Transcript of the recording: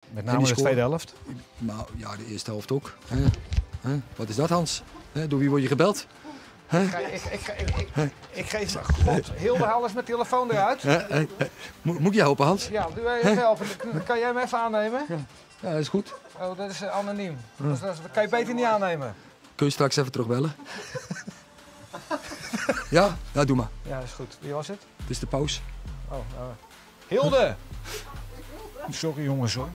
Met name de tweede helft. Nou ja, de eerste helft ook. Wat is dat, Hans? Door wie word je gebeld? Ik geef God, Hilde, haal eens mijn telefoon eruit. Moet ik je helpen, Hans? Ja, doe even helpen. Kan jij hem even aannemen? Ja, dat is goed. Oh, dat is anoniem. Dat kan je beter niet aannemen. Kun je straks even terugbellen? Ja, doe maar. Ja, dat is goed. Wie was het? Het is de paus. Oh, Hilde! Sorry jongens hoor.